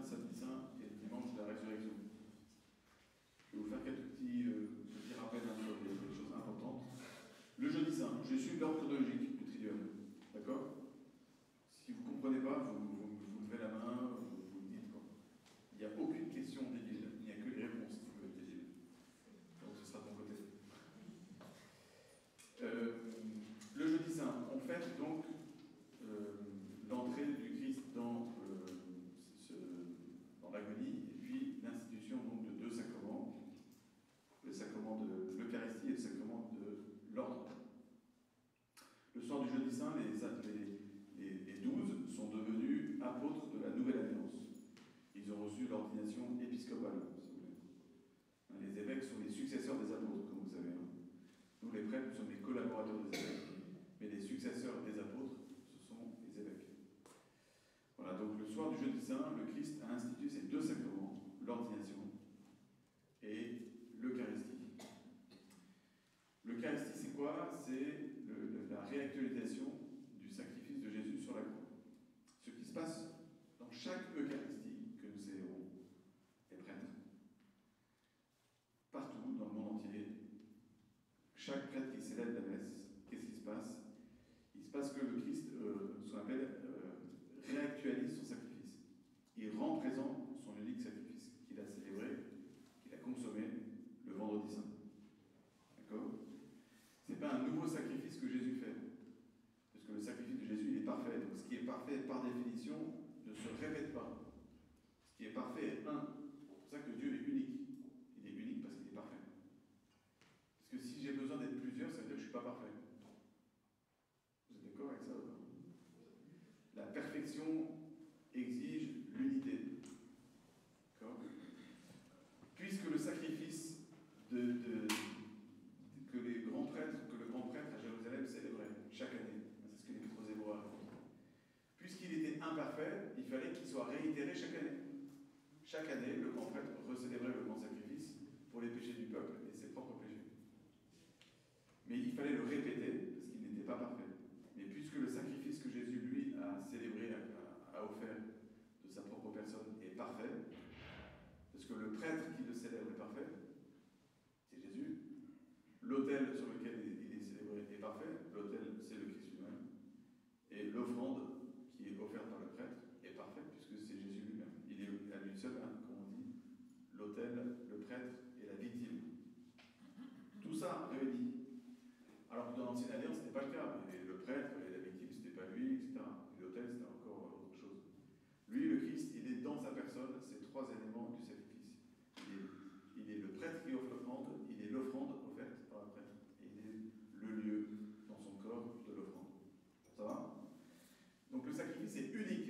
samedi saint et le dimanche de la résurrection. Je vais vous faire quelques petits rappels sur des choses importantes. Le jeudi saint, je suis l'ordre chronologique du Triduum. D'accord? Si vous ne comprenez pas, vous levez la main, vous me dites quoi. Il n'y a aucune question débile, il n'y a que les réponses qui peuvent être débiles. Donc ce sera de mon côté. Le jeudi saint, on fête donc l'entrée du Christ dans l'agonie et puis l'institution donc de deux sacrements, le sacrement de l'Eucharistie et le sacrement de l'ordre. Le soir du jeudi saint, les 12 sont devenus apôtres de la Nouvelle Alliance. Ils ont reçu l'ordination épiscopale, si vous voulez. Les évêques sont les successeurs des apôtres, comme vous savez. Nous, les prêtres, nous sommes les collaborateurs des évêques, mais les successeurs des apôtres, ce sont les évêques. Voilà, donc le soir du jeudi saint, le Christ a institué ces deux sacrements, l'ordination et l'Eucharistie. L'Eucharistie, c'est quoi? C'est la réactualisation du sacrifice de Jésus sur la croix. Ce qui se passe dans chaque Eucharistie que nous célébrons, les prêtres, partout dans le monde entier, chaque prêtre qui célèbre la messe, qu'est-ce qui se passe? Il se passe que le Christ, ce qu'on appelle, réactualise son sacrifice. Il rend présent son unique sacrifice qu'il a célébré, qu'il a consommé le vendredi saint. D'accord? Ce n'est pas un nouveau sacrifice que Jésus fait. Parce que le sacrifice de Jésus, il est parfait. Donc ce qui est parfait, par définition, ne se répète pas. Ce qui est parfait est un. C'est pour ça que Dieu est unique. Il est unique parce qu'il est parfait. Parce que si j'ai besoin d'être plusieurs, ça veut dire que je ne suis pas parfait. Vous êtes d'accord avec ça? La perfection exige l'unité. D'accord? Puisque le sacrifice que le grand prêtre à Jérusalem célébrait chaque année, c'est ce que l'Épître aux Hébreux raconte. Puisqu'il était imparfait, il fallait qu'il soit réitéré chaque année. Chaque année, le grand prêtre recélébrait le grand sacrifice pour les péchés du peuple et ses propres péchés. Mais il fallait le répéter parce qu'il n'était pas parfait. Mais puisque le sacrifice que Jésus, lui, a célébré, a offert de sa propre personne est parfait, parce que le prêtre qui le célèbre est parfait, c'est Jésus. L'autel sur lequel il est célébré est parfait. L'autel, c'est le Christ lui-même. Et l'offrande qui est offerte par le prêtre est parfaite, puisque c'est Jésus lui-même. Il est à lui seul, comme on dit, l'autel, le prêtre et la victime. Tout ça réuni. Alors que dans l'Ancienne Alliance, ce n'était pas le cas. Et le prêtre et la victime, ce n'était pas lui, etc. Et l'autel, c'était encore autre chose. Lui, le Christ, il est dans sa personne, ces trois éléments du sacrifice. Il est le prêtre qui offre l'offrande, il est l'offrande offerte par le prêtre, et il est le lieu dans son corps de l'offrande. Ça va? Donc le sacrifice est unique.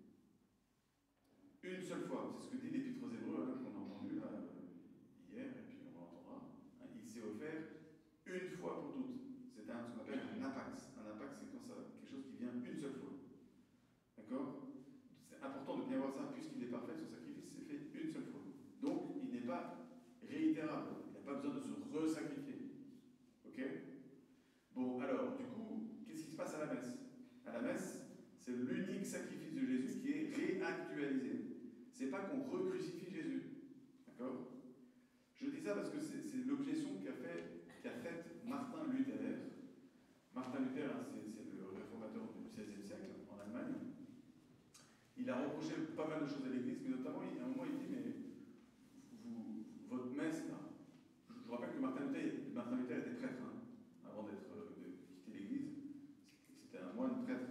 Une seule fois. C'est ce que dit l'Épître aux Hébreux, qu'on a entendu là, hier, et puis on l'entendra. Il s'est offert une fois pour toutes. C'est ce qu'on appelle un apax. Un apax, c'est quand ça, quelque chose qui vient une seule fois. D'accord? C'est important de bien voir ça, puisqu'il est parfait, son sacrifice s'est fait une seule fois. Donc, il n'est pas réitérable. Il n'y a pas besoin de se resacrifier. Ok? Bon, alors, du coup, qu'est-ce qui se passe à la messe? À la messe, c'est l'unique sacrifice de Jésus qui est réactualisé. C'est pas qu'on recrucifie Jésus. D'accord? Je dis ça parce que c'est l'objection qu'a faite Martin Luther. Martin Luther, c'est le réformateur du XVIe siècle en Allemagne. Il a reproché pas mal de choses à l'Église, mais notamment, à un moment, il dit, mais votre messe, là, je vous rappelle que Martin Luther était prêtre, avant de quitter l'Église. C'était un moine prêtre.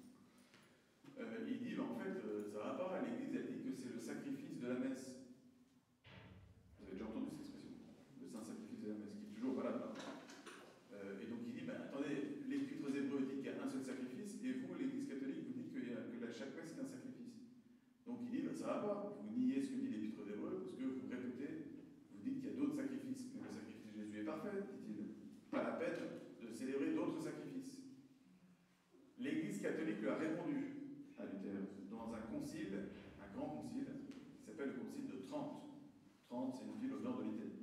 Il dit, en fait, ça va pas, l'Église, elle dit que c'est le sacrifice de la messe. Vous avez déjà entendu cette expression, le saint sacrifice de la messe, qui est toujours valable. Et donc il dit, attendez, l'Épître aux Hébreux dit qu'il y a un seul sacrifice, et vous, l'Église catholique, vous dites que chaque messe est un sacrifice. Donc il dit, ça va pas, vous niez ce que dit l'Épître aux Hébreux, parce que vous répétez, vous dites qu'il y a d'autres sacrifices, mais le sacrifice de Jésus est parfait, dit-il. Pas la peine de célébrer d'autres sacrifices. L'Église catholique lui a répondu à Luther dans un concile, un grand concile, qui s'appelle le concile de Trente. Trente, c'est une ville au nord de l'Italie.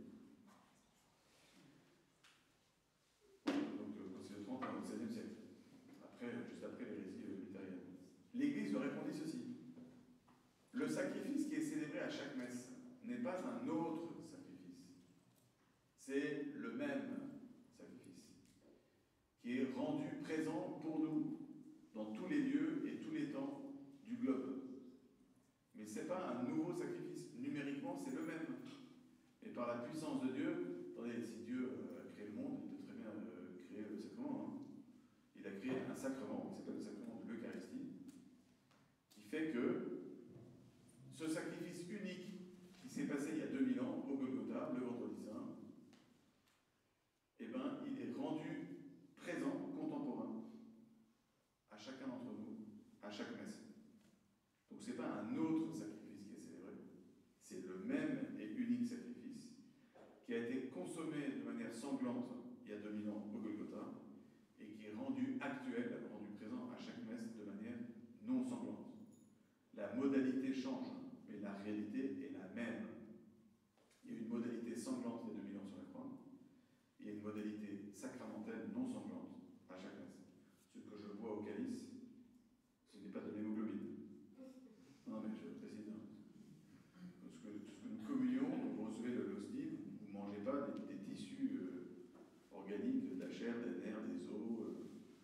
Donc le concile de Trente au XVIe siècle, juste après l'hérésie luthérienne. L'Église lui répondit ceci. Le sacrifice qui est célébré à chaque messe n'est pas un autre sacrifice. C'est le même sacrifice qui est rendu présent pour nous dans tous les lieux et tous les temps du globe. Mais ce n'est pas un nouveau sacrifice. Numériquement, c'est le même. Et par la puissance de Dieu, attendez, si Dieu a créé le monde, il peut très bien créer le sacrement. Hein. Il a créé un sacrement qui s'appelle le sacrement de l'Eucharistie, qui fait que ce sacrifice unique qui s'est passé il y a 2000 ans au Golgotha, le vendredi saint, eh ben, il est rendu présent, contemporain, à chacun d'entre nous, à chaque messe. Donc ce n'est pas un autre sacrifice qui est célébré, c'est le même et unique sacrifice qui a été consommé de manière sanglante il y a 2000 ans au Golgotha et qui est rendu actuel, rendu présent à chaque messe de manière non sanglante. La modalité change, mais la réalité est la même. Il y a une modalité sanglante il y a 2000 ans sur la croix, il y a une modalité sacramentelle non sanglante à chaque messe. Ce que je bois au calice, ce n'est pas de l'hémoglobine. Non, mais je précise. Ce que nous communions, vous recevez l'hostie, vous ne mangez pas des tissus organiques, de la chair, des nerfs, des os.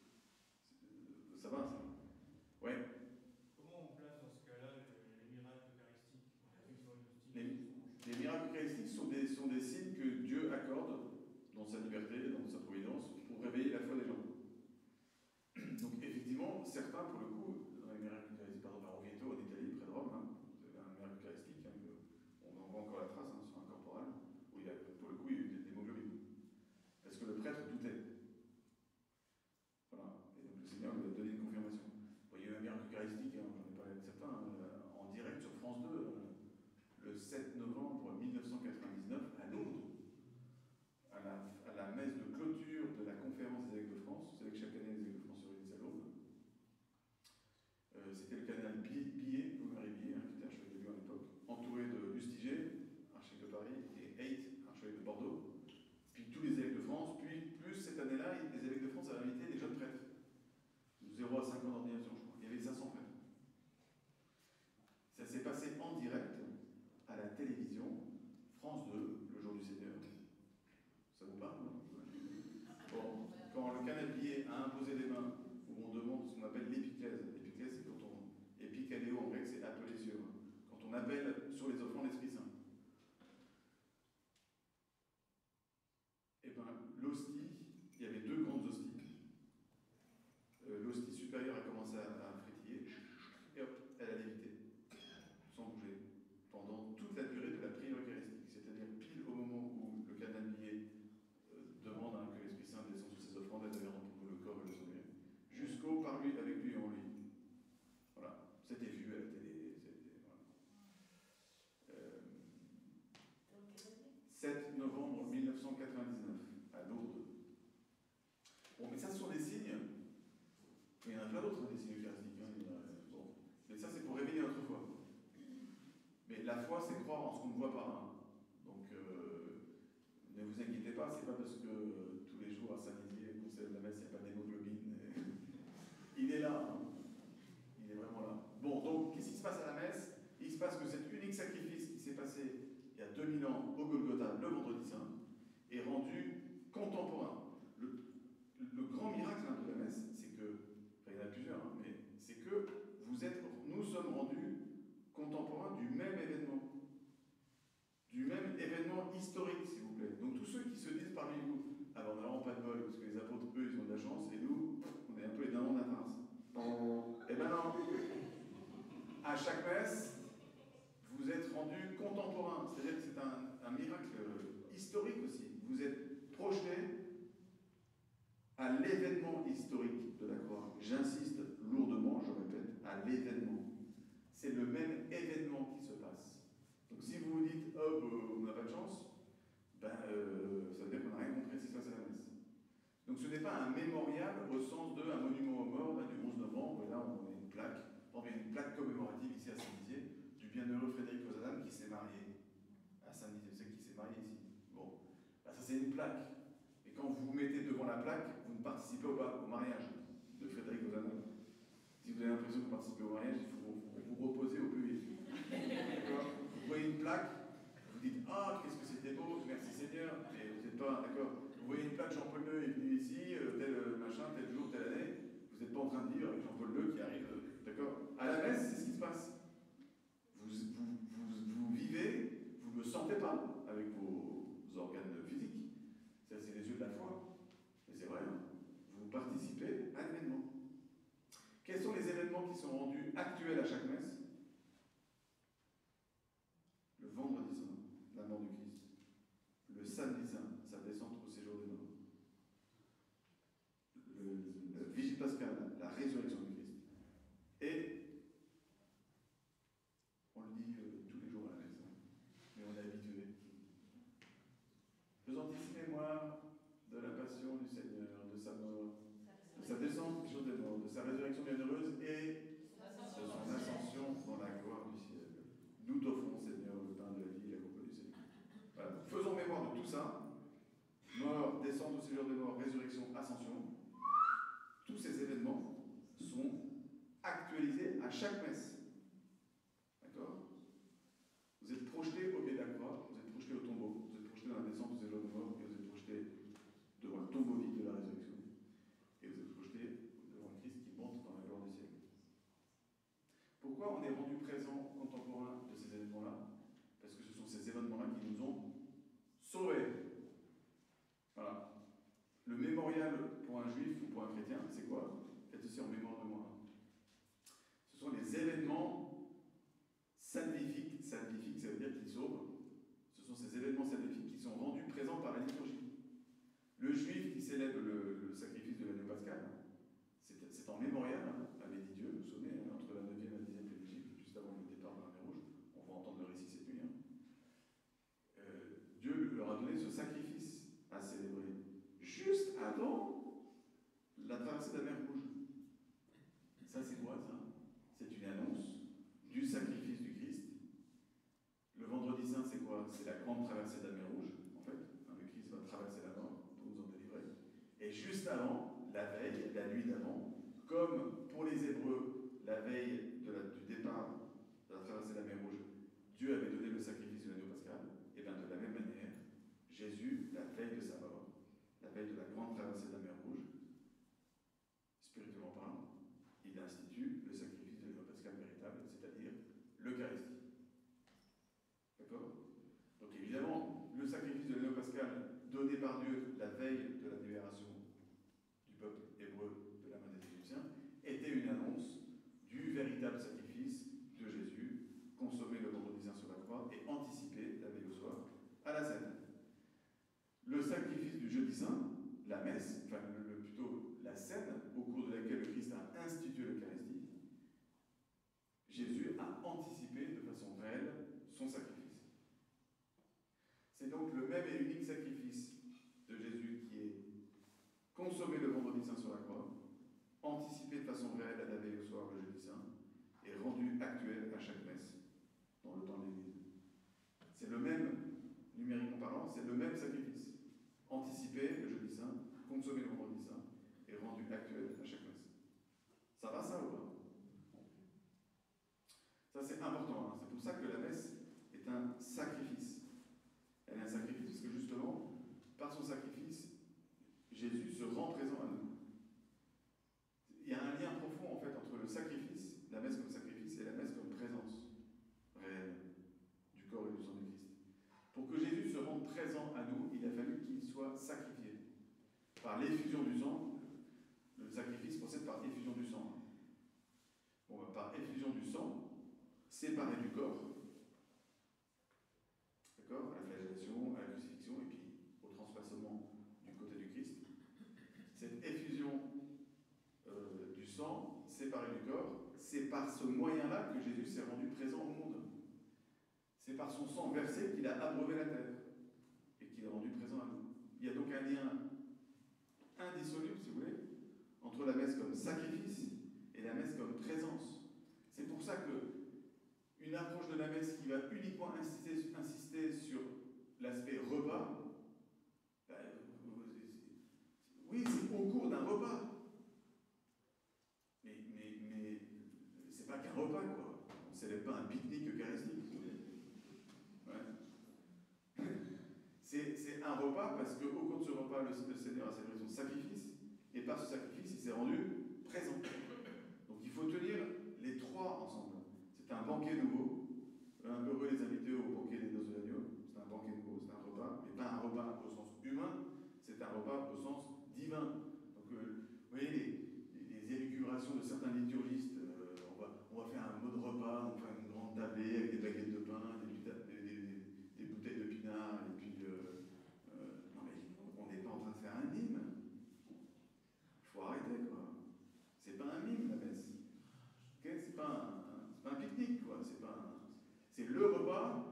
Ça va, ça? Ouais. Comment on place dans ce cas-là les miracles eucharistiques? Les miracles eucharistiques sont des signes que Dieu accorde dans sa liberté, dans sa providence, pour réveiller la foi des gens. Donc effectivement, certains, pour le coup, dans les miracles eucharistiques, par exemple à Orvieto, en Italie, près de Rome, hein, vous avez un miracle eucharistique, hein, on en voit encore la trace sur un corporal, où il a, pour le coup, il y a eu des hémoglobines. Parce que le prêtre doutait. Voilà. Et donc le Seigneur lui a donné une confirmation. Bon, il y a eu un miracle eucharistique, hein, j'en ai parlé avec certains, en direct sur France 2, le 7 novembre 1999, à Lourdes, à la messe de clôture de la conférence des évêques de France. Vous savez que chaque année, les évêques de France se réunissent à Lourdes. C'était le cardinal Billet, Louis-Marie Billet, hein, qui était archevêque de Lyon à l'époque, entouré de Lustiger, archevêque de Paris, et Haidt, archevêque de Bordeaux, puis tous les évêques de France, puis plus cette année-là, les évêques de France avaient invité des jeunes prêtres, de 0 à 5 ans d'ordination, je crois. Il y avait 500 prêtres. Ça s'est passé en direct à la télévision, France 2, le jour du Seigneur. Ça vous parle, non? Bon, quand le cardinal Billet a imposé les mains, où on demande ce qu'on appelle l'épiclèse. L'épiclèse, c'est quand on... Épikaléo, en grec, c'est appeler sur. Quand on appelle sur les offrandes l'Esprit Saint. Eh bien, l'hostie, il y avait deux grandes hosties. L'hostie supérieure a commencé à frétiller, et hop, elle a lévité, sans bouger, pendant toute la durée de la prière eucharistique, c'est-à-dire pile au moment où le cardinal Billet demande hein, que l'Esprit Saint descende sur ses offrandes, elle avait rendu pour le corps et le sang, jusqu'au par lui, avec lui et en lui. Voilà, c'était vu à la télé, voilà. 7 novembre 1999, à Lourdes. Bon, mais ça, ce sont des signes. Il y en a plein d'autres, des signes eucharistiques. Hein, bon. Mais ça, c'est pour réveiller notre foi. Mais la foi, c'est croire en ce qu'on ne voit pas. Hein. Donc, ne vous inquiétez pas, c'est pas parce que tous les jours à Saint-Dizier, au conseil de la messe, il n'y a pas d'hémoglobine. Il est là. Hein. Il est vraiment là. Bon, donc, qu'est-ce qui se passe à la messe? Il se passe que cet unique sacrifice qui s'est passé il y a 2000 ans au Golgotha, le vendredi saint, est rendu contemporain. Le grand miracle hein, de la messe, c'est que, enfin il y en a plusieurs, hein, mais c'est que nous sommes rendus contemporains du même événement historique, s'il vous plaît. Donc tous ceux qui se disent parmi vous, alors on n'a vraiment pas de bol, parce que les apôtres, eux, ils ont de la chance, et nous, on est un peu les dindons de la farce. Eh ben non. À chaque messe, vous êtes rendus contemporains, c'est-à-dire que c'est un miracle historique aussi. Vous êtes projetés à l'événement historique de la croix. J'insiste lourdement, je répète, à l'événement. C'est le même événement qui se passe. Donc si vous vous dites, oh, on n'a pas de chance, ben, ça veut dire qu'on n'a rien compris si ça c'est la messe. Donc ce n'est pas un mémorial au sens d'un monument aux morts là, du 11 novembre, et là on a une plaque, il y a une plaque commémorative ici à Saint-Dizier, du bienheureux Frédéric Ozanam qui s'est marié à Saint-Dizier. Vous savez qui s'est marié ici? Bon, ben, ça c'est une plaque. Et quand vous vous mettez devant la plaque, vous ne participez au mariage de Frédéric Ozanam. Si vous avez l'impression que vous participez au mariage, il faut vous reposer au plus vite. machin, tel jour, telle année, vous n'êtes pas en train de vivre avec Jean-Paul II qui arrive, d'accord? À la messe, c'est ce qui se passe. Vous vivez, vous ne me sentez pas avec vos organes physiques. Ça, c'est les yeux de la foi. Et c'est vrai, hein. Vous participez à l'événement. Quels sont les événements qui sont rendus actuels à chaque messe? Le vendredi saint, la mort du Christ. Le samedi saint, sa descente au séjour des morts. Le vigile pascal, la résurrection du Christ. Et on le dit tous les jours à la messe, hein, mais on est habitué. Faisant ici mémoire de la passion du Seigneur, de sa mort, de sa descente au séjour des morts, de sa résurrection bienheureuse et de son ascension dans la gloire du ciel. Nous t'offrons, Seigneur, le pain de la vie et la coupe du Seigneur. Voilà. Faisons mémoire de tout ça. Mort, descente au séjour des morts, résurrection, ascension. Tous ces événements sont actualisés à chaque messe. D'accord? Vous êtes projetés au pied de la croix, vous êtes projetés au tombeau, vous êtes projetés dans la descente au séjour des morts, et vous êtes projetés devant le tombeau vide de la résurrection. Et vous êtes projetés devant le Christ qui monte dans la gloire du ciel. Pourquoi on est rendu présent contemporain de ces événements-là? Parce que ce sont ces événements-là qui nous ont sauvés. Voilà. Le mémorial pour un juif ou pour un chrétien, c'est quoi? Faites ceci en mémoire de moi. Ce sont les événements salvifiques. Salvifiques, ça veut dire qu'ils sauvent. Ce sont ces événements salvifiques qui sont rendus présents par la liturgie. Le juif qui célèbre le sacrifice de l'agneau pascal, c'est en mémorial, hein, avait dit Dieu, vous vous souvenez, hein, entre la 9e et la 10e liturgie, juste avant le départ de la mer Rouge. On va entendre le récit cette nuit. Hein. Dieu leur a donné ce sacrifice à célébrer juste avant la traversée de la mer Rouge. Ça, c'est quoi, ça? C'est une annonce du sacrifice du Christ. Le vendredi saint, c'est quoi? C'est la grande traversée de la mer Rouge, en fait. Le Christ va traverser la mort pour nous en délivrer. Et juste avant, la veille, la nuit d'avant, comme pour les Hébreux, la veille du départ de la traversée de la mer Rouge, Dieu avait donné le sacrifice de l'agneau pascal, et bien de la même manière, Jésus, la veille de sa mort, la veille de la grande traversée de la mer Rouge, spirituellement parlant, il institue le sacrifice de l'agneau pascal véritable, c'est-à-dire l'Eucharistie. D'accord? Donc évidemment, le sacrifice de l'agneau pascal donné par Dieu la veille de la libération du peuple hébreu de la main des Égyptiens était une annonce du véritable sacrifice de Jésus, consommé le vendredi saint sur la croix et anticipé la veille au soir à la scène. Le sacrifice du jeudi saint, la messe, enfin plutôt la scène au cours de laquelle le Christ a institué l'Eucharistie, Jésus a anticipé de façon réelle son sacrifice. C'est donc le même et unique sacrifice de Jésus qui est consommé le vendredi saint sur la croix, anticipé de façon réelle à la veille au soir le jeudi saint, et rendu actuel à chaque messe dans le temps de l'Église. C'est le même, numériquement parlant, c'est le même sacrifice. Anticipé le jeudi saint, consommé le vendredi saint, et rendu actuel à chaque messe. Ça va ça ou pas? Ça c'est important, hein. C'est pour ça que la messe est un sacrifice. Elle est un sacrifice parce que justement, par son sacrifice, Jésus se rend présent à nous. Il y a un lien profond en fait entre le sacrifice, la messe comme sacrifice, et la messe comme présence réelle du corps et du sang du Christ. Pour que Jésus se rende présent à nous, il a fallu qu'il soit sacrifié. Par l'effusion du sang, le sacrifice procède par effusion du sang. Bon, par effusion du sang, séparé du corps, d'accord, à la flagellation, à la crucifixion, et puis au transpercement du côté du Christ. Cette effusion du sang, séparé du corps, c'est par ce moyen-là que Jésus s'est rendu présent au monde. C'est par son sang versé qu'il a abreuvé la terre et qu'il est rendu présent à nous. Il y a donc un lien indissoluble, si vous voulez, entre la messe comme sacrifice et la messe comme présence. C'est pour ça que une approche de la messe qui va uniquement insister sur l'aspect repas, oui, c'est au cours d'un repas. Mais c'est pas qu'un repas, quoi. On ne célèbre pas un pique-nique eucharistique. Ouais. C'est un repas parce qu'au cours de ce repas, le Seigneur a célébré son sacrifice, et par ce sacrifice, s'est rendu présent. Donc il faut tenir les trois ensemble. C'est un banquet nouveau. Heureux les invités au banquet des noces de l'agneau. C'est un banquet nouveau, c'est un repas, mais pas un repas au sens humain, c'est un repas au sens divin. Donc vous voyez les élucubrations de certains liturgistes, on va faire un mot de repas, on va faire une grande tablée avec des baguettes de pain, des bouteilles de pinard, et puis non mais on n'est pas en train de faire un mime. Il faut arrêter quoi. C'est pas un mime la messe. Okay, c'est pas un pique-nique quoi. C'est le repas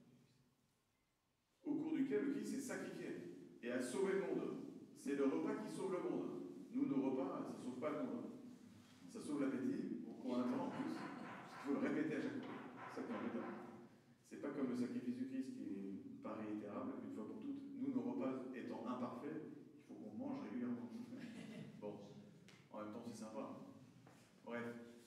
au cours duquel le Christ s'est sacrifié et a sauvé le monde. C'est le repas qui sauve le monde. Nous, nos repas, ça ne sauve pas le monde. Ça sauve l'appétit, on a en plus. Il faut le répéter à chaque fois. C'est ça qui est embêtant. C'est pas comme le sacrifice du Christ qui est pas réitérable une fois pour toutes. Nous, nos repas étant imparfaits, il faut qu'on mange régulièrement. Bon, en même temps, c'est sympa. Bref.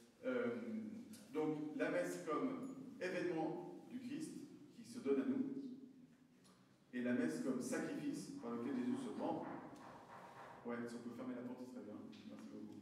Donc, la messe comme événement du Christ qui se donne à nous, et la messe comme sacrifice par lequel Jésus se prend. Ouais, si on peut fermer la porte, ce serait bien. Merci beaucoup.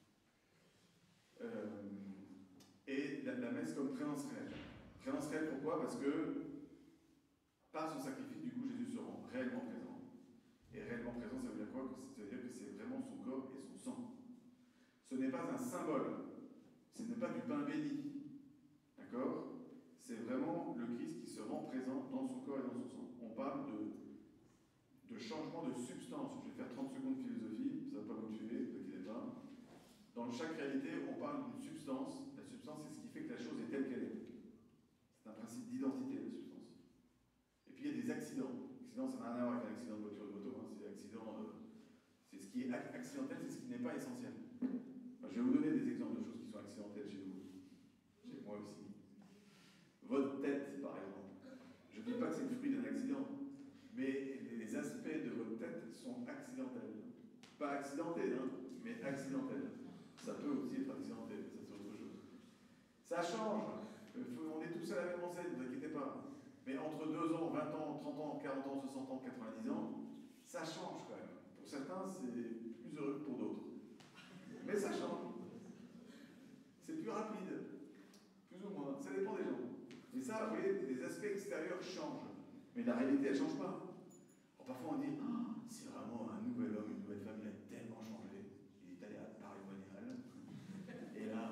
Et la messe comme présence réelle. Présence réelle, pourquoi? Parce que par son sacrifice, du coup, Jésus se rend réellement présent. Et réellement présent, ça veut dire quoi? Ça veut dire que c'est vraiment son corps et son sang. Ce n'est pas un symbole. Ce n'est pas du pain béni. D'accord? C'est vraiment le Christ qui se rend présent dans son corps et dans son sang. On parle de changement de substance. Je vais faire 30 secondes de philosophie, ça ne va pas vous tuer, ne vous inquiétez pas. Dans chaque réalité, on parle d'une substance. La substance, c'est ce qui fait que la chose est telle qu'elle est. C'est un principe d'identité, la substance. Et puis il y a des accidents. L'accident, ça n'a rien à voir avec un accident de voiture ou de moto. C'est l'accident. C'est ce qui est accidentel, c'est ce qui n'est pas essentiel. Enfin, je vais vous donner des exemples de choses qui sont accidentelles chez vous. Chez moi aussi. Votre tête, par exemple. Je ne dis pas que c'est le fruit d'un accident, mais les aspects de votre tête sont accidentels. Pas accidentés, hein, mais accidentels. Ça peut aussi être accidentel, ça c'est autre chose. Ça change. On est tous à la même enseigne, ne vous inquiétez pas. Mais entre 2 ans, 20 ans, 30 ans, 40 ans, 60 ans, 90 ans, ça change quand même. Pour certains, c'est plus heureux que pour d'autres. Mais ça change. C'est plus rapide. Plus ou moins. Ça dépend des gens. Mais ça, vous voyez, les aspects extérieurs changent. Mais la réalité, elle ne change pas. Alors, parfois, on dit c'est vraiment un nouvel homme, une nouvelle femme, il a tellement changé. Il est allé à Paris-Monial. Et là,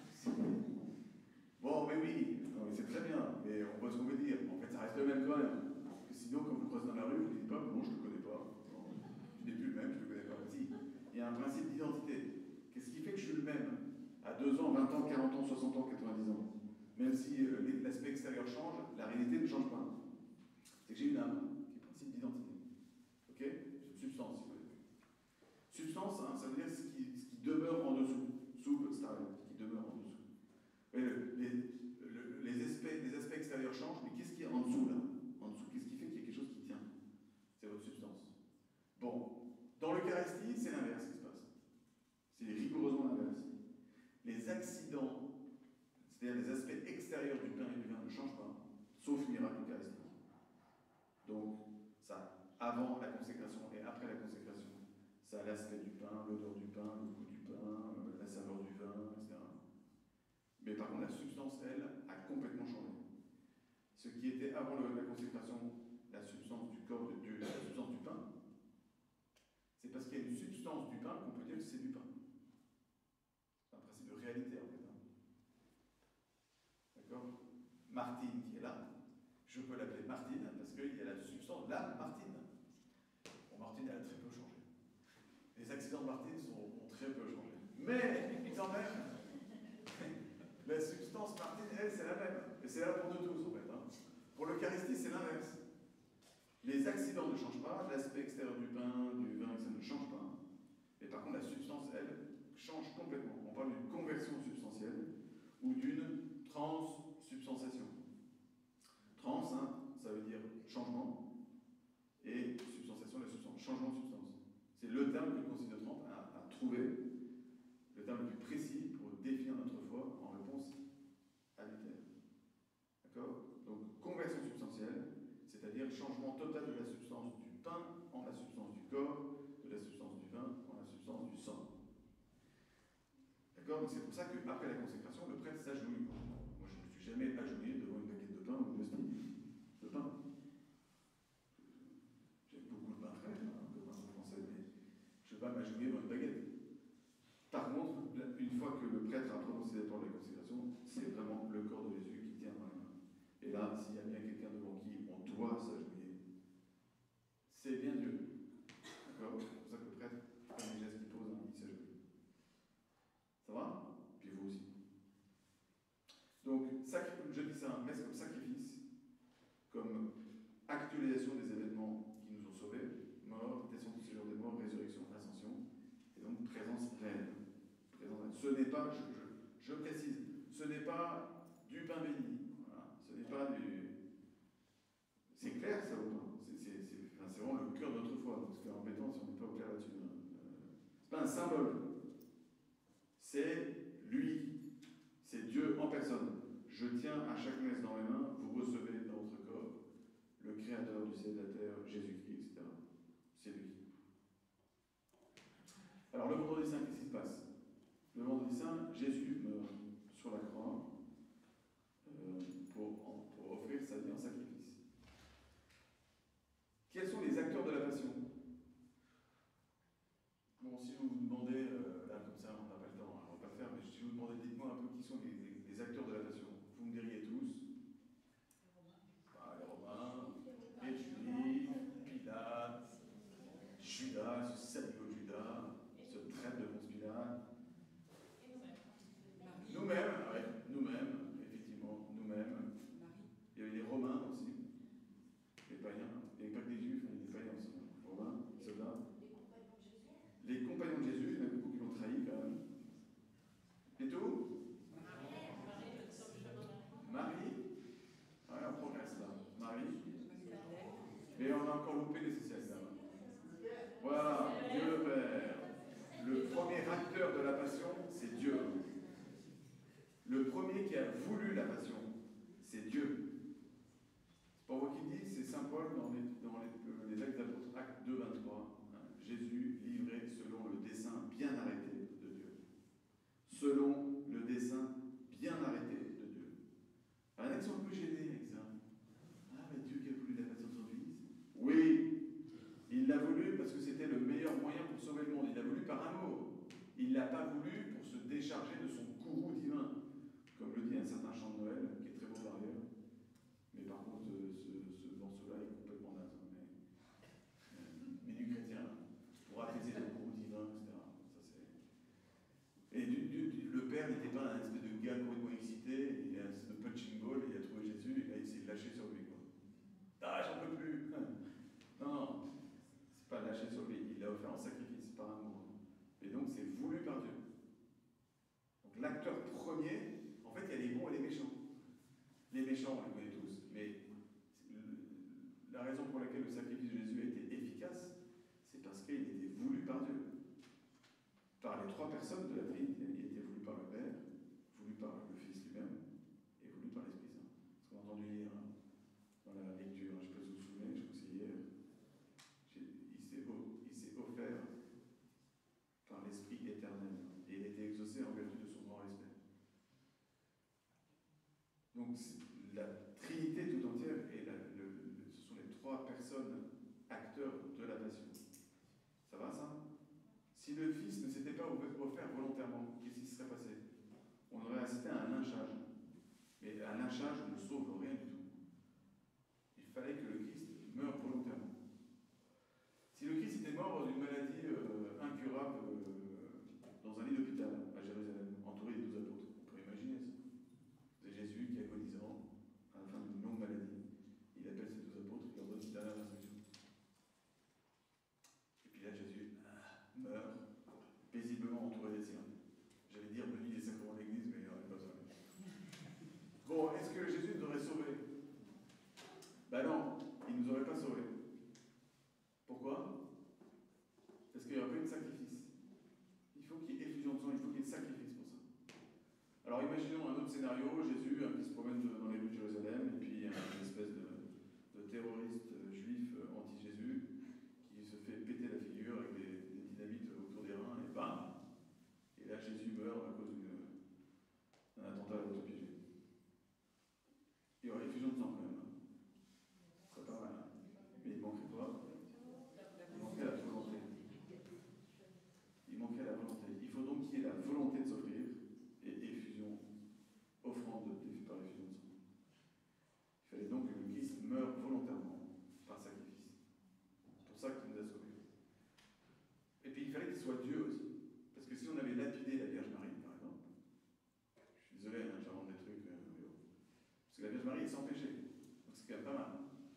bon, mais oui, non, mais c'est très bien. Mais on voit ce qu'on veut dire. En fait, ça reste le même quand même. Parce que sinon, quand vous le croisez dans la rue, vous ne dites pas non, je ne le connais pas. Non, je n'ai plus le même, je ne le connais pas. Si, il y a un principe d'identité. Qu'est-ce qui fait que je suis le même à 2 ans, 20 ans, 40 ans, 60 ans, 90 ans? Même si l'aspect extérieur change, la réalité ne change pas. C'est que j'ai une âme, qui est le principe d'identité. Ok? C'est une substance, si vous voulez. Substance, hein, ça veut dire ce qui demeure en dessous. Substance, qui demeure en dessous. Les aspects extérieurs changent, mais qu'est-ce qu'il y a en dessous là? En dessous, qu'est-ce qui fait qu'il y a quelque chose qui tient? C'est votre substance. Bon, dans l'Eucharistie, c'est l'inverse qui se passe. C'est rigoureusement l'inverse. Les accidents, c'est-à-dire les aspects extérieurs du pain et du vin ne changent pas, sauf miracle eucharistique. Donc, ça, avant la consécration et après la consécration, ça a l'aspect du pain, l'odeur du pain, le goût du pain, la saveur du vin, etc. Mais par contre, la substance, elle, a complètement changé. Ce qui était avant la consécration, la substance du corps de Dieu, la substance du pain, c'est parce qu'il y a une substance du pain qu'on peut dire que c'est du pain. C'est un principe de réalité, en fait. D'accord? Martine qui est là, je peux l'appeler Martine parce qu'il y a la substance, la Martine. Bon, Martine, elle a très peu changé. Les accidents de Martine ont très peu changé. Mais, quand même, la substance Martine, elle, c'est la même. Et c'est là pour nous tous, en fait. Hein. Pour l'Eucharistie, c'est l'inverse. Les accidents ne changent pas, l'aspect extérieur du pain, du vin, ça ne change pas. Mais par contre, la substance, elle, change complètement. On parle d'une conversion substantielle ou d'une transsubstantiation. Trans, hein, ça veut dire changement, et substantiation, la substance, changement de substance. C'est le terme que le Concile de Trente a trouvé, le terme le plus précis pour définir notre foi en réponse à Luther. D'accord? Donc, conversion substantielle, c'est-à-dire changement total de la substance du pain en la substance du corps, de la substance du vin en la substance du sang. Donc, je dis ça, messe comme sacrifice, comme actualisation des événements qui nous ont sauvés, mort, descente du séjour des morts, résurrection, ascension, et donc présence réelle. Ce n'est pas, je précise, ce n'est pas du pain béni, voilà. Ce n'est pas du... C'est clair ça ou pas? C'est vraiment le cœur de notre foi, donc c'est embêtant si on n'est pas au clair là-dessus. C'est pas un symbole, c'est lui, c'est Dieu en personne. Je tiens à chaque messe dans mes mains, vous recevez dans votre corps le Créateur du ciel et de la terre, Jésus-Christ, etc. C'est lui. Alors le vendredi saint, qu'est-ce qui se passe? Le vendredi saint, Jésus meurt sur la croix pour offrir sa vie en sacrifice. Quels sont les acteurs de la passion? Bon, si vous vous demandez, là comme ça on n'a pas le temps, on ne va pas le faire, mais si vous vous demandez, dites-moi un peu qui sont les acteurs de la passion. Vous me diriez tous. Les Romains, les Juifs, Pilate, Judas, ce sadico Judas, ce traître de Ponce Pilate. Nous-mêmes, ouais, nous-mêmes, effectivement, nous-mêmes. Il y avait les Romains aussi, les païens, il n'y avait pas que des Juifs, mais les païens aussi, les Romains, les soldats. Les compagnons de Jésus, il y en a beaucoup qui l'ont trahi quand même. Et tout? Marie. Ouais, on progresse là. Marie. Mais on a encore loupé l'essentiel là. Voilà, Dieu le Père. Le premier acteur de la passion, c'est Dieu. Le premier qui a voulu la passion, c'est Dieu. C'est pas moi qui dis, c'est Saint Paul dans les Actes des Apôtres, Acte 2, 23. Jésus livré selon le dessein bien arrêté de Dieu. Selon le dessein bien arrêté de Dieu. Un exemple que j'ai né avec ça. Ah, mais Dieu qui a voulu la passion de son Fils? Oui, il l'a voulu parce que c'était le meilleur moyen pour sauver le monde. Il l'a voulu par amour. Il ne l'a pas voulu pour se décharger de son courroux divin. Comme le dit un certain chant de Noël, qui est très beau par ailleurs. Mais par contre, ce morceau-là est complètement naze. Mais du chrétien, pour apaiser le courroux divin, etc. Ça, et le Père n'était pas un espèce de gars complètement excité, il a un espèce de punching ball, il a trouvé Jésus, et là il s'est lâché sur lui. Quoi. Ah, j'en peux plus! Non, c'est pas lâché sur lui, il l'a offert en sacrifice, par amour. Et donc c'est voulu par Dieu. Donc l'acteur premier, en fait il y a les bons et les méchants. Les méchants, on les connaît tous, mais la raison pour laquelle le sacrifice de Jésus a été efficace, c'est parce qu'il était voulu par Dieu. Par les trois personnes de la Trinité, il était voulu par le Père, voulu par le Fils lui-même, et voulu par l'Esprit Saint. Ce qu'on a entendu hier dans la lecture, je ne sais pas si vous vous souvenez, je crois que c'est hier, il s'est offert par l'Esprit éternel, et il a été exaucé en vertu de son grand respect. Donc la Trinité tout entière, et ce sont les trois personnes acteurs de la passion. Ça va ça? Si le Fils ne s'était pas offert volontairement, qu'est-ce qui serait passé? On aurait assisté à un lynchage. Mais un lynchage ne sauve rien du tout. Il fallait que le Christ meure volontairement. Si le Christ était mort d'une maladie incurable dans un lit d'hôpital à Jérusalem, entouré des 12 apôtres, on peut imaginer ça. C'est Jésus qui, agonisant, à la fin d'une longue maladie, il appelle ses 12 apôtres, il leur donne une dernière instruction. Et puis là, Jésus meurt paisiblement entouré des siens. J'allais dire le lit des sacrements de l'Église, mais il n'en est pas besoin. Bon, est-ce que Jésus nous aurait sauvés? Ben non. sans péché. Donc c'est quand même pas mal.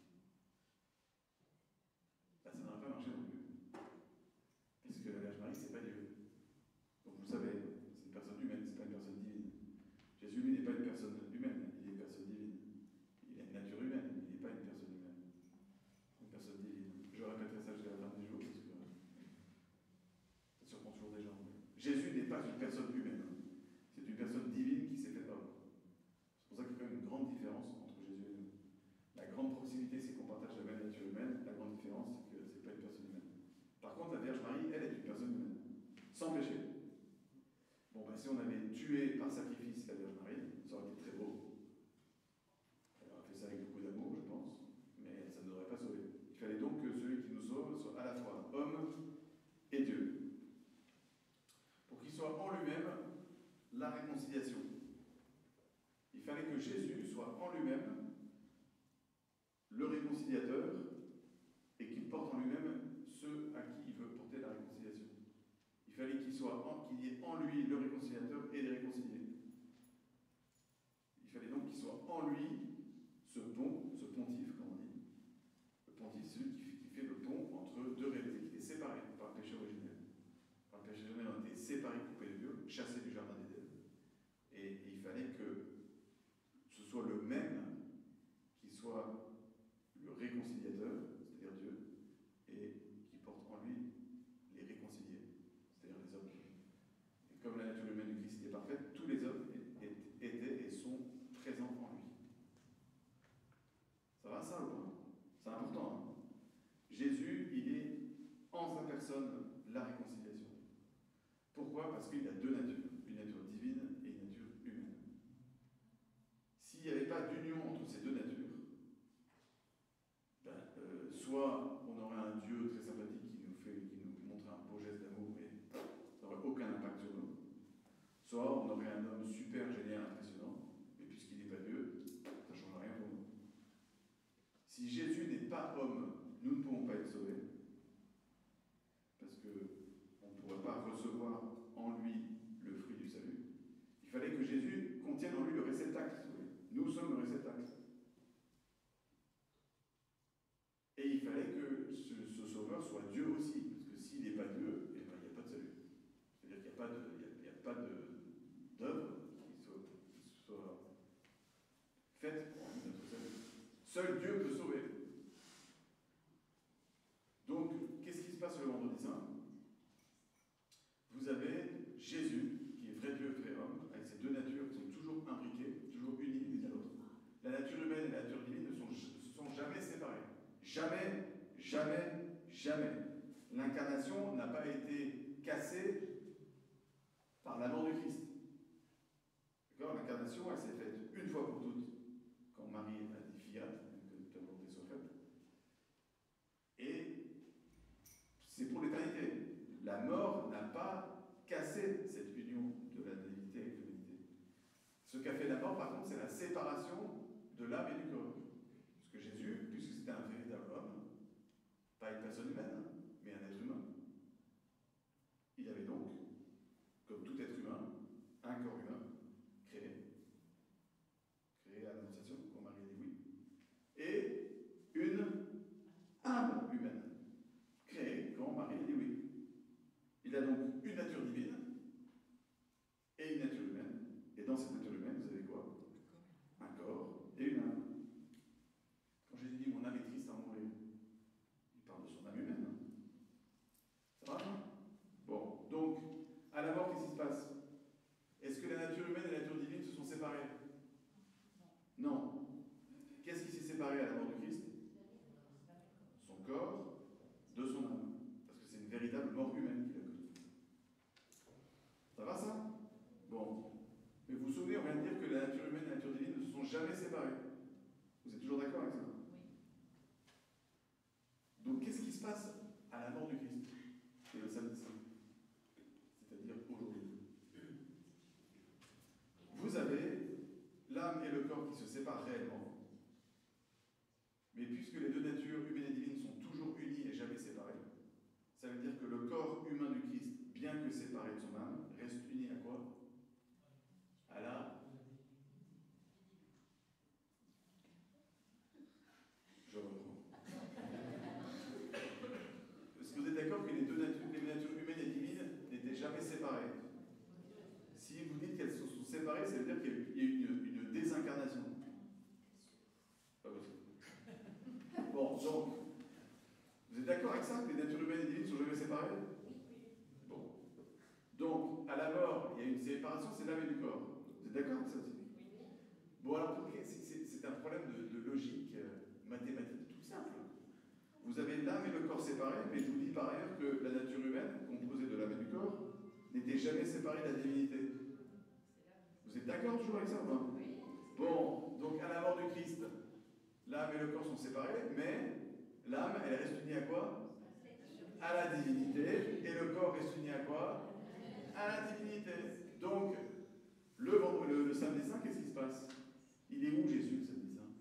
Là, ça n'aurait pas marché non plus. Puisque la Vierge Marie, c'est pas Dieu. Donc vous savez, c'est une personne humaine, c'est pas une personne divine. Jésus, lui, n'est pas une personne humaine, il est une personne divine. Il a une nature humaine, mais il n'est pas une personne humaine. Une personne divine. Je répéterai ça jusqu'à la fin des jours, parce que ça surprend toujours des gens. Jésus n'est pas une personne humaine. C'est une personne divine qui s'est fait homme. C'est pour ça qu'il y a quand même une grande différence entre Jésus et nous. La grande proximité, c'est qu'on partage la même nature humaine. La grande différence, c'est que ce n'est pas une personne humaine. Par contre, la Vierge Marie, elle est une personne humaine, sans péché. Bon, ben, si on avait tué par sacrifice la Vierge Marie, ça aurait été très beau. Elle aurait fait ça avec beaucoup d'amour, je pense, mais ça ne nous aurait pas sauvés. Il fallait donc que celui qui nous sauve soit à la fois homme et Dieu. Pour qu'il soit en lui-même la réconciliation. Il fallait que Jésus soit en lui-même le réconciliateur et qu'il porte en lui-même ceux à qui il veut porter la réconciliation. Il fallait qu'il y ait en lui le réconciliateur et les réconciliés. Il fallait donc qu'il soit en lui ce pont, ce pontife, comme on dit. Le pontife, c'est celui qui fait le pont entre deux réalités qui étaient séparées par le péché originel. Par le péché originel, on était séparés, coupés de Dieu, chassés du jardin d'Éden. Et il fallait que ce soit le même qui soit le réconciliateur, c'est-à-dire Dieu, et qui porte en lui les réconciliés, c'est-à-dire les hommes. Et comme la nature humaine du Christ était parfaite, tous les hommes étaient et sont présents en lui. Ça va ça ou pas? C'est important. Hein? Jésus, il est en sa personne la réconciliation. Pourquoi? Parce qu'il a deux natures, une nature divine et une nature humaine. S'il n'y avait pas d'union entre ces deux natures, soit on aurait un Dieu très sympathique qui nous montrait un beau geste d'amour, mais ça n'aurait aucun impact sur nous. Soit on aurait un homme super génial, impressionnant, mais puisqu'il n'est pas Dieu, ça ne change rien pour nous. Si Jésus n'est pas homme, nous ne pouvons pas être sauvés, parce qu'on ne pourrait pas recevoir en lui le fruit du salut. Il fallait que Jésus contienne en lui le réceptacle. Nous sommes le réceptacle. Et il fallait que ce sauveur soit Dieu aussi, parce que s'il n'est pas Dieu, eh ben, il n'y a pas de salut. C'est-à-dire qu'il n'y a pas d'œuvre qui soit faite pour notre salut. Seul Dieu peut sauver. Donc, qu'est-ce qui se passe le vendredi saint? Vous avez Jésus, qui est vrai Dieu, vrai homme, avec ces deux natures qui sont toujours imbriquées, toujours unies l'une à l'autre. La nature humaine et la nature divine ne se sont jamais séparées. Jamais, jamais, jamais. L'incarnation n'a pas été cassée par la mort du Christ. D'accord? L'incarnation, elle s'est faite une fois pour toutes, quand Marie a dit fiat, que ta volonté soit faite. Et c'est pour l'éternité. La mort n'a pas cassé cette union de la divinité avec l'humanité. Ce qu'a fait la mort, par contre, c'est la séparation de l'âme et du corps. Parce que Jésus, puisque c'était un véritable homme, pas une personne humaine, mais un être humain, il avait donc, comme tout être humain, un corps humain créé à l'Annonciation, quand Marie a dit oui, et une âme humaine créée quand Marie a dit oui. Il a donc une nature divine et une nature humaine, et dans cette nature humaine, vous avez quoi? Un corps et une âme. Quand Jésus dit « mon âme est triste à mourir », il parle de son âme humaine. Ça va? Bon, donc, à la mort, qu'est-ce qui se passe? Est-ce que la nature humaine et la nature divine se sont séparées? Non. Qu'est-ce qui s'est séparé à la mort du Christ? Son corps de son âme. Parce que c'est une véritable mort humaine qu'il a connue. Ça va ça? Bon. Mais vous vous souvenez, on vient de dire que la nature humaine et la nature divine ne se sont jamais séparées. Vous êtes toujours d'accord avec ça? Donc qu'est-ce qui se passe à la mort du Christ? C'est le samedi saint. C'est-à-dire aujourd'hui. Vous avez l'âme et le corps qui se séparent réellement. Mais puisque les deux natures humaines et divines sont toujours unies et jamais séparées, ça veut dire que le corps humain du Christ, bien que séparé de son âme, reste uni à quoi? À la problème de logique mathématique tout simple. Vous avez l'âme et le corps séparés, mais je vous dis par ailleurs que la nature humaine, composée de l'âme et du corps, n'était jamais séparée de la divinité. Vous êtes d'accord toujours avec ça ou pas? Bon, donc à la mort du Christ, l'âme et le corps sont séparés, mais l'âme, elle reste unie à quoi? À la divinité, et le corps reste uni à quoi? À la divinité. Donc, le samedi saint, qu'est-ce qui se passe? Il est où Jésus le samedi saint?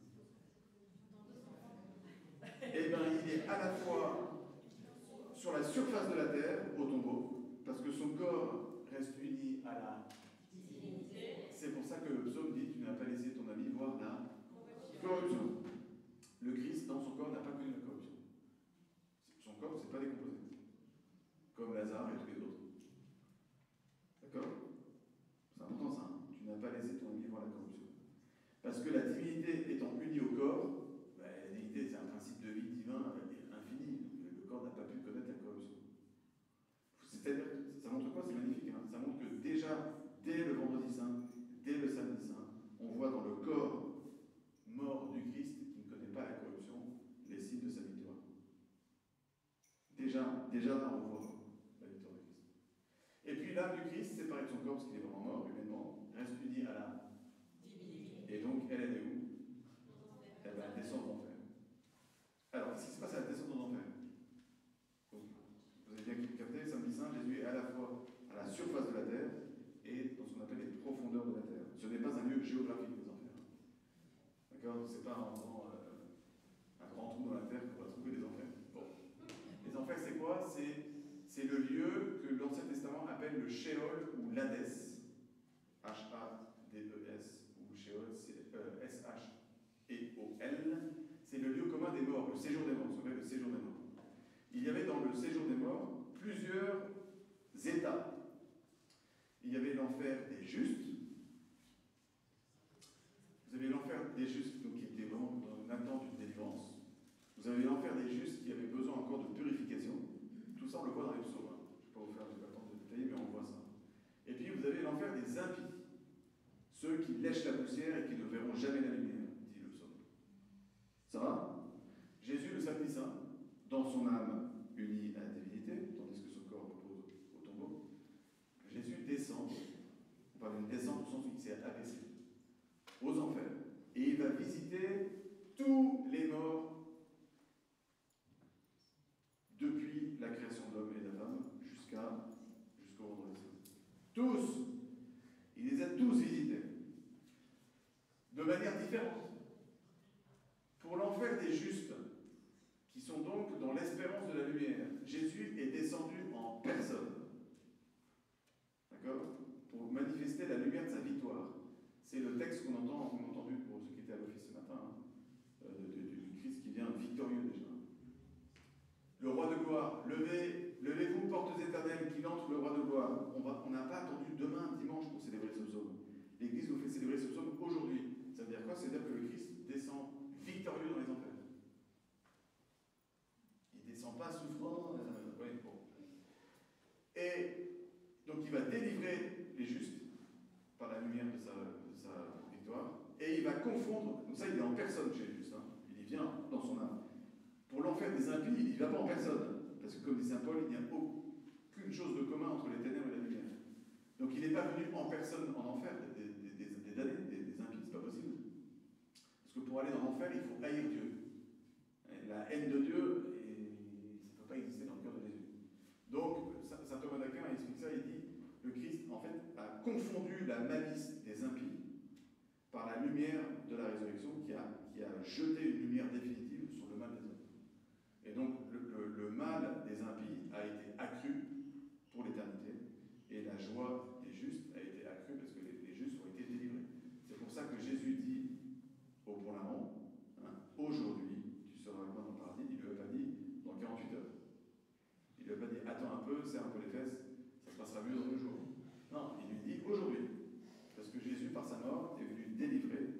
Eh bien, il est à la fois sur la surface de la terre, au tombeau, parce que son corps reste uni à la divinité. C'est pour ça que le psaume dit: tu n'as pas laissé ton ami voir la corruption. Le Christ, dans son corps, n'a pas connu la corruption. Son corps ne s'est pas décomposé, comme Lazare et tous les autres. D'accord? C'est important ça. Hein. Tu n'as pas laissé ton ami voir la corruption. Parce que la divinité étant unie au corps, la divinité c'est un principe de vie divin infini. Le corps n'a pas pu connaître la corruption. C'est-à-dire, ça montre quoi? C'est magnifique. Hein. Ça montre que déjà, dès le vendredi saint, dès le samedi saint, on voit dans le corps mort du Christ, qui ne connaît pas la corruption, les signes de sa victoire. Déjà là, on voit la victoire du Christ. Et puis l'âme du Christ, séparée de son corps, parce qu'il est vraiment mort, humainement, reste unie à la divinité. Et donc, elle est où? Eh bien, elle descend en enfer. Alors, qu'est-ce qui se passe à la descente en enfer? Vous avez bien capté, samedi saint, Jésus est à la fois à la surface de la terre et dans ce qu'on appelle les profondeurs de la terre. Ce n'est pas un lieu géographique, les enfers. D'accord? C'est pas un grand trou dans la terre qu'on va trouver les enfers. Bon. Les enfers, c'est quoi? C'est le lieu que l'Ancien Testament appelle le Sheol ou l'Hadès. H-A-D-E-S, ou Sheol, S-H-E-O-L. C'est le lieu commun des morts, le séjour des morts, ce qu'on appelle le séjour des morts. Il y avait dans le séjour des morts plusieurs états. Il y avait l'enfer des justes. Vous avez l'enfer des justes, donc, qui était vraiment dans une attente d'une délivrance. Vous avez l'enfer des justes qui avait besoin encore de purification. Tout ça, on le voit dans les psaumes. Hein. Je ne vais pas le temps de détailler, mais on voit ça. Et puis, vous avez l'enfer des impies. Ceux qui lèchent la poussière et qui ne verront jamais la lumière, dit le psaume. Ça va? Jésus, le samedi saint, dans son âme unie à la divinité, tandis que son corps repose au tombeau, Jésus descend, on parle d'une descente au sens où il s'est abaissé, aux enfers. Et il va visiter tous les morts depuis la création de l'homme et de la femme jusqu'au vendredi saint. Tous! Il les a tous visités. De manière différente. Pour l'enfer des justes, qui sont donc dans l'espérance de la lumière, Jésus est descendu en personne. D'accord? Pour manifester la lumière de sa victoire. C'est le texte qu'on a entendu pour ceux qui étaient à l'office ce matin, hein, du Christ qui vient victorieux déjà. Le roi de gloire, levez-vous, portes éternelles, qu'il entre le roi de gloire. On n'a pas attendu demain, dimanche, pour célébrer ce psaume. L'Église nous fait célébrer ce psaume aujourd'hui. Ça veut dire quoi? Ça veut dire que le Christ descend victorieux dans les enfers. Il ne descend pas souffrant. Ouais, bon. Et donc il va délivrer les justes par la lumière de sa victoire. Et il va confondre, donc ça il est en personne chez les justes, hein. Il y vient dans son âme. Pour l'enfer des impies, il n'y va pas en personne. Parce que comme dit saint Paul, il n'y a aucune chose de commun entre les ténèbres et la lumière. Donc il n'est pas venu en personne en enfer des damnés, des impies, c'est pas possible. Parce que pour aller dans l'enfer, il faut haïr Dieu. La haine de Dieu, ça ne peut pas exister dans le cœur de Jésus. Donc, saint Thomas d'Aquin explique ça, il dit, le Christ, en fait, a confondu la malice des impies par la lumière de la résurrection qui a jeté une lumière définitive sur le mal des hommes. Et donc, le mal des impies a été accru pour l'éternité, et la joie des justes a été accrue parce que les justes ont été délivrés. C'est pour ça que Jésus dit au bon larron, hein, aujourd'hui, tu seras avec moi dans le paradis. Il ne lui a pas dit dans 48 heures. Il ne lui a pas dit attends un peu, serre un peu les fesses, ça se passera mieux dans 2 jours. Non, il lui dit aujourd'hui. Parce que Jésus, par sa mort, est venu délivrer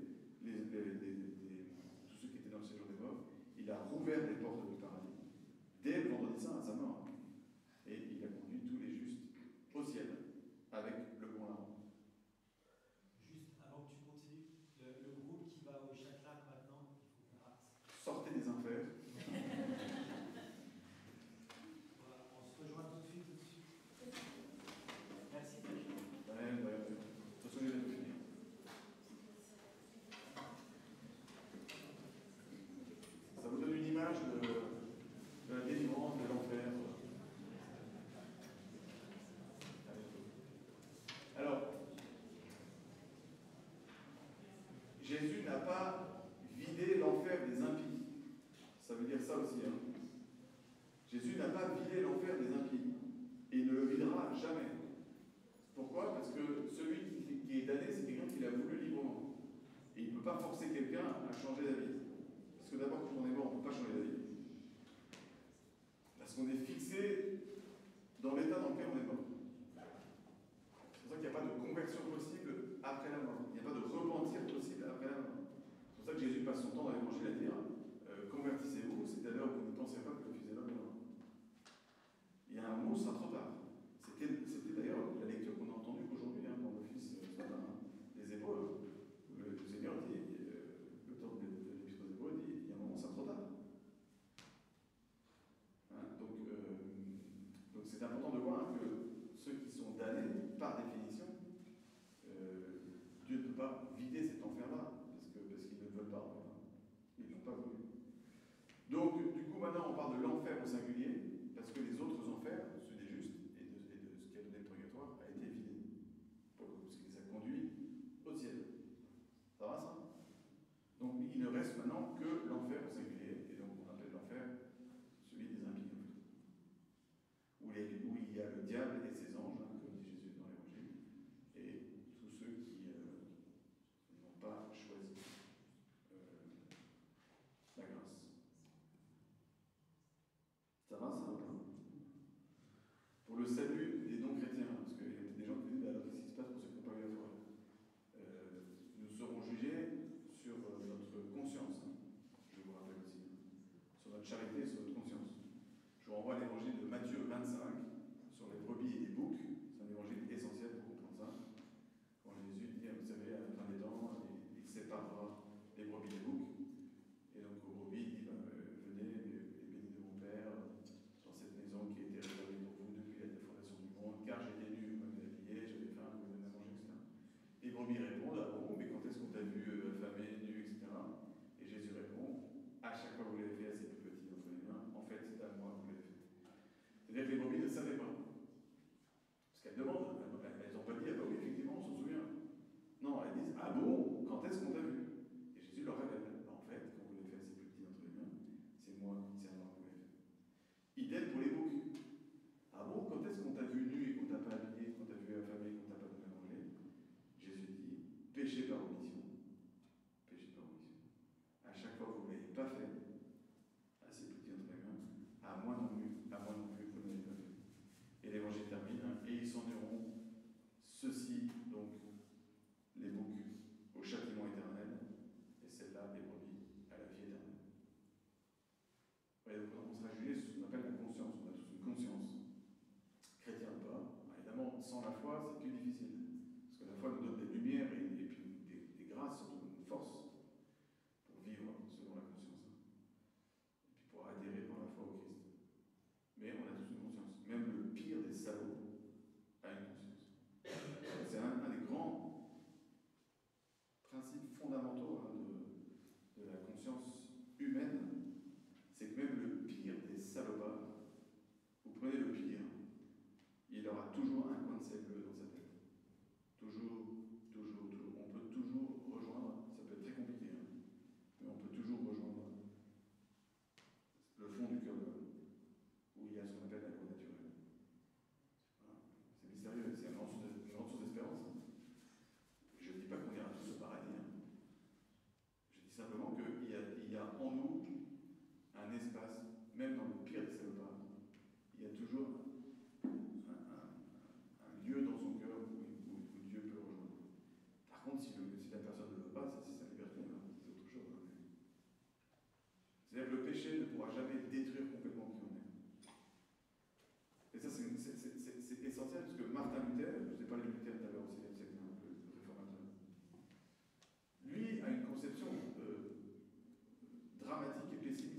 tous ceux qui étaient dans le séjour des morts. Il a rouvert les portes du paradis dès le vendredi saint à sa mort. Et il a conduit tous les justes au ciel avec le bon larron. des enfers. Voilà, on se rejoint tout de suite dessus. Merci. Ouais, de toute façon, il vient de finir. Ça vous donne une image de la délivrance, de l'enfer. Alors, Jésus n'a pas vidé l'enfer des impies. Ça veut dire ça aussi. Hein. Jésus n'a pas vidé l'enfer des impies. Et il ne le videra jamais. Pourquoi? Parce que celui qui est damné, c'est quelqu'un qui l'a voulu librement. Et il ne peut pas forcer quelqu'un à changer d'avis. Parce que d'abord, quand on est mort, on ne peut pas changer d'avis. Parce qu'on est fixé dans l'état dans lequel on est mort. C'est pour ça qu'il n'y a pas de conversion possible après la mort. Il n'y a pas de repentir possible après la mort. C'est pour ça que Jésus passe son temps dans l'évangile à dire convertissez-vous, c'est à l'heure où vous ne pensez pas que le Fils de l'homme est mort. Il y a un mot, ça trop tard. C'était d'ailleurs la lecture qu'on a entendue aujourd'hui dans l'office des Hébreux. Le Seigneur dit, l'auteur de l'Épître aux Hébreux dit il y a un moment, ça trop tard. Hein, donc c'est important de voir que ceux qui sont damnés, par définition, Dieu ne peut pas vider cet enfer-là, parce qu'ils ne le veulent pas. Ils ne l'ont pas voulu. Donc, du coup, maintenant, on parle de l'enfer au singulier, parce que les autres enfers, ceux des justes et de ce qui a donné le purgatoire, a été vidé. Parce que ça conduit au ciel. Ça va, ça? Donc, il ne reste maintenant que l'enfer au singulier, et donc on appelle l'enfer celui des impies, où il y a le diable et ses anges, comme dit Jésus dans l'Évangile, et tous ceux qui n'ont pas choisi la grâce. Ça va, ça? Pour le salut des non-chrétiens, parce qu'il y a peut-être des gens qui disent alors qu'est-ce qui se passe pour ceux qui n'ont pas eu la foi? Nous serons jugés sur notre conscience, je vous rappelle aussi, sur notre charité et sur notre conscience. Je vous renvoie à l'évangile de Matthieu 25 sur les brebis et les boucs. C'est un évangile essentiel pour comprendre ça. Quand Jésus dit, vous savez, à la fin des temps, il séparera les brebis des boucs. Et donc aux brebis, il dit venez, les bénis de mon Père, dans cette maison qui a été réservée pour vous depuis la fondation du monde, car j'étais nu, vous m'avez habillé, j'avais faim, vous m'avez donné à manger, etc. Les brebis répondent ah bon, mais quand est-ce qu'on t'a vu affamé, nu, etc. Et Jésus répond à chaque fois que vous l'avez fait à ces plus petits d'entre les mains, en fait c'est à moi que vous l'avez fait. C'est-à-dire que les brebis ne savaient pas. Parce qu'elles demandent, elles n'ont pas dit ah bah oui, effectivement, on s'en souvient. Non, elles disent ah bon, quand est-ce qu'on t'a vu? Et Jésus leur révèle en fait, quand vous l'avez fait à ces plus petits d'entre les mains, c'est à moi que vous l'avez fait. Idem pour les boucs. Ah bon, quand est-ce qu'on t'a vu nu et qu'on t'a pas habillé, qu'on t'a vu affamé et qu'on t'a pas donné à manger? Jésus dit péché par omission. Péché par omission. À chaque fois que vous ne l'avez pas fait, à ces petits entre les mains, à moi non plus, vous ne l'avez pas fait. Et l'évangile termine, et ils s'ennuieront, ceux-ci, donc, les boucs, au châtiment éternel, et celles-là, les brebis, à la vie éternelle. Et donc, on sera jugé sur ce qu'on appelle la conscience. On a tous une conscience. Chrétien ou pas. Évidemment, sans la foi, c'est plus difficile. Parce que la foi nous donne des lumières et puis des grâces, surtout une force pour vivre selon la conscience. Et puis pour adhérer par la foi au Christ. Mais on a tous une conscience. Même le pire des salauds a une conscience. C'est un des grands principes fondamentaux de la conscience humaine. C'est que même le pire des salopards, vous prenez le pire, il aura toujours un coin de sel bleu dans sa tête. Toujours. On peut toujours rejoindre, ça peut être très compliqué, mais on peut toujours rejoindre le fond du cœur de l'homme, où il y a ce qu'on appelle la loi naturelle. Voilà. C'est mystérieux, c'est une grande source d'espérance. Je ne dis pas qu'on ira tous au paradis. Je dis simplement qu'il y a en nous un espace, même dans le pire des salopards, il y a toujours un lieu dans son cœur où Dieu peut rejoindre. Par contre, si la personne ne le veut pas, c'est sa liberté, c'est autre chose. C'est-à-dire que le péché ne pourra jamais détruire complètement qui on est. Et ça, c'est essentiel, parce que Martin Luther, je vous ai parlé de Luther tout à l'heure aussi, c'est le réformateur, lui a une conception dramatique et pessimiste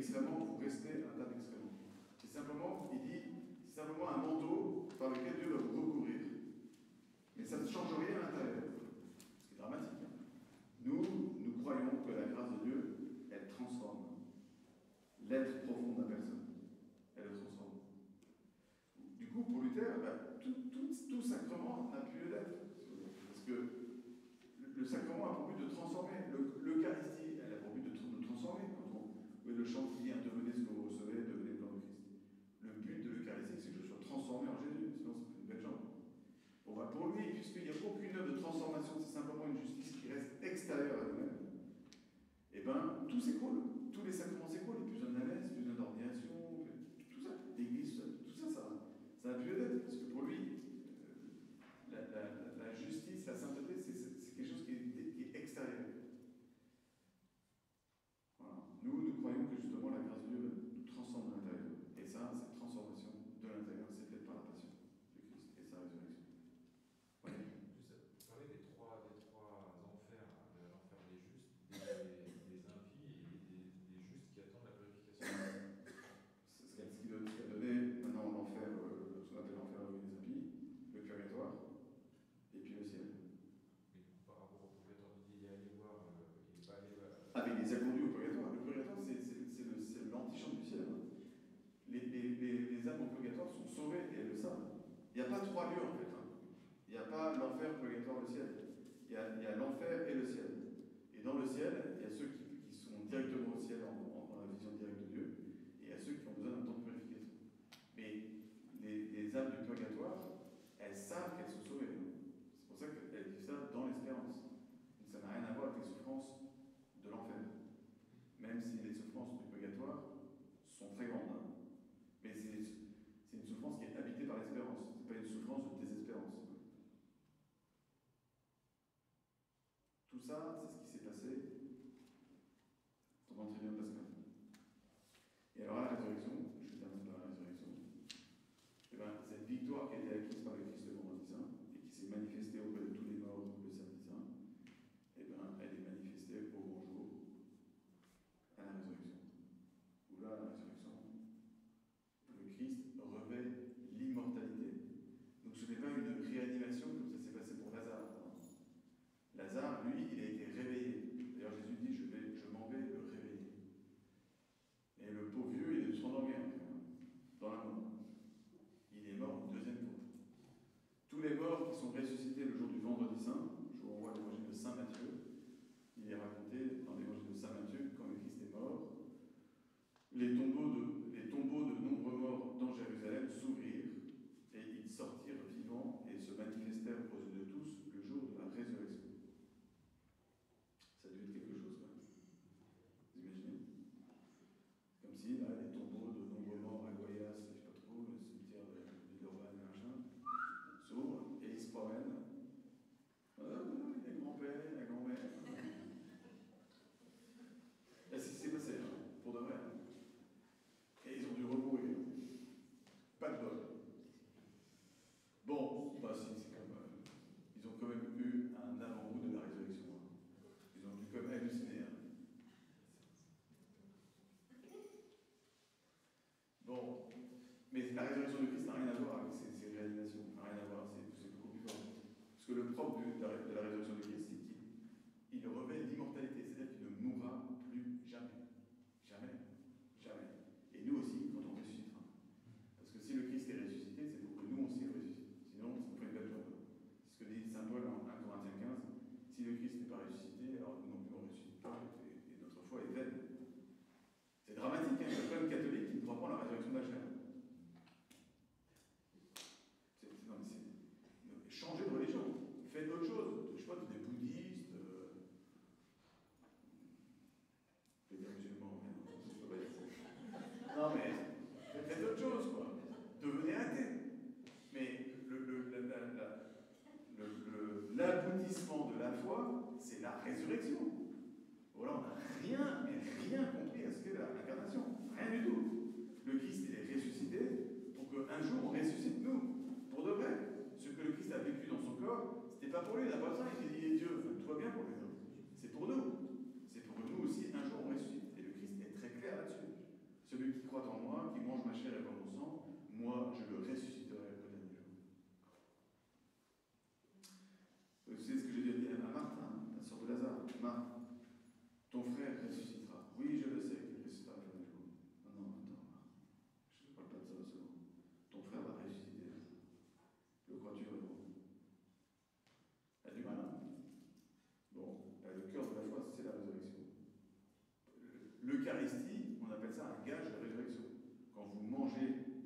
d'excréments, vous restez un tas d'excréments. C'est simplement, il dit, c'est simplement un manteau par lequel Dieu va vous recouvrir. Mais ça ne change rien à l'intérieur. Ce qui est dramatique. Hein. Nous croyons que la grâce de Dieu, elle transforme l'être profond de la personne. Elle le transforme. Du coup, pour Luther, tout sacrement n'a plus lieu d'être. Parce que le sacrement a pour but de transformer. L'Eucharistie, elle a pour but de nous transformer. Quand on le chant qui dit « Devenez ce que vous recevez, devenez le corps de Christ ». Le but de l'Eucharistie, c'est que je sois transformé en Jésus. Sinon, c'est une belle jambe. Bon, pour lui, puisqu'il n'y a aucune œuvre de transformation, c'est simplement une justice qui reste extérieure à nous-mêmes, et bien, tout s'écroule. Tous les sacrements s'écroulent. Il n'y a plus besoin de la messe, plus besoin d'ordination, tout ça. L'église, tout ça, ça n'a plus lieu d'être. Parce que pour lui, la justice, la sainteté, c'est quelque chose qui est extérieur. Voilà. Nous croyons que justement la grâce de Dieu nous transforme de l'intérieur. Et ça, cette transformation de l'intérieur, c'est faite par la passion de Christ et sa résurrection. Oui. Vous parlez des trois enfers, de l'enfer des justes, des impies et des justes qui attendent la purification. C'est ce qui a donné maintenant l'enfer, ce qu'on appelle l'enfer des impies, le purgatoire, et puis le ciel. Mais par rapport au purgatoire, il est allé voir, il n'est pas allé voir. Ah, mais il les a conduits au purgatoire. Le purgatoire, c'est l'antichambre du ciel. Hein. Les âmes au purgatoire sont sauvées et elles le savent. Il n'y a pas trois lieux en fait. Hein. Il n'y a pas l'enfer, le purgatoire, le ciel. Il y a l'enfer et le ciel. Et dans le ciel, il y a ceux qui sont directement au ciel en la vision directe de Dieu, et il y a ceux qui ont besoin d'un temps de purification. Mais les âmes du purgatoire, elles savent qu'elles sont sauvées. C'est pour ça qu'elles vivent ça dans l'espérance. Donc ça n'a rien à voir avec les souffrances de l'enfer. Même si les souffrances du purgatoire sont très grandes. Hein. Mais c'est une souffrance qui est habitée par l'espérance. Ce n'est pas une souffrance de désespérance. Tout ça, c'est ce qui s'est passé pendant le tribunal pascal. Et alors, à la résurrection, je termine par la résurrection, et bien, cette victoire qui a été acquise par le Christ le vendredi saint et qui s'est manifestée auprès de tous les morts le samedi saint, et bien, elle est manifestée au bon jour à la résurrection. Où là, à la résurrection, le Christ revêt l'immortalité. Donc ce n'est pas une réanimation comme ça s'est passé pour Lazare. Lazare, lui, il a été réveillé. D'ailleurs, Jésus dit, je m'en vais le réveiller. Et le pauvre vieux, il est endormi dans la mort. Il est mort une deuxième fois. Tous les morts qui sont ressuscités le jour du vendredi saint, je vous renvoie à l'évangile de Saint Matthieu, il est raconté dans l'évangile de Saint Matthieu quand le Christ est mort, les tombeaux de nombreux morts dans Jérusalem s'ouvrirent et ils sortirent vivants et se manifestèrent aux yeux de tous le jour de la résurrection. Ça a dû être quelque chose, quoi. Vous imaginez? Comme si, là, les tombeaux de nombreux morts à Goyas, je ne sais pas trop, le cimetière de Villeurbanne, machin, s'ouvrent et ils se promènent. Il y a le grand-père, la grand-mère. Et c'est ce qui s'est passé, hein, pour de vrai. Et ils ont dû remourir. Pas de bol. Bon, bah si, c'est comme. Ils ont quand même eu un avant-goût de la résurrection. Ils ont dû quand même halluciner. Hein. Bon, mais la résurrection de Christ n'a rien à voir avec ces réalisations. N'a rien à voir, c'est beaucoup plus fort. Parce que le propre de la résurrection de Christ, c'est qu'il revêt l'immortalité, c'est-à-dire qu'il ne mourra plus jamais. Jamais. Jamais. Et nous aussi, quand on ressuscitera. Parce que si le Christ est ressuscité, c'est pour que nous aussi ressuscitions. Sinon, ça nous fait une belle jambe. C'est ce que dit saint Paul en 1 Corinthiens 15. Si le Christ n'est pas ressuscité, alors nous non plus on ne ressuscite pas et notre foi est vaine. C'est dramatique, hein, il y a plein de catholiques qui ne croient pas en la résurrection de la chair. Changez de religion, faites autre chose. Je ne sais pas, des bouddhistes, des musulmans, je ne peux pas dire ça. Non mais, faites autre chose, quoi. Devenez athée. Mais l'aboutissement de la foi, c'est la résurrection. Voilà, on n'a rien compris à ce qu'est l'incarnation. Rien du tout. Le Christ, il est ressuscité pour qu'un jour on ressuscite nous, pour de vrai. Ce que le Christ a vécu dans son corps, c'était pas pour lui, il n'a pas besoin, il est Dieu. Enfin, tout va bien pour les autres. C'est pour nous. C'est pour que nous aussi, un jour on ressuscite. Et le Christ est très clair là-dessus. l'Eucharistie, on appelle ça un gage de résurrection. Quand vous mangez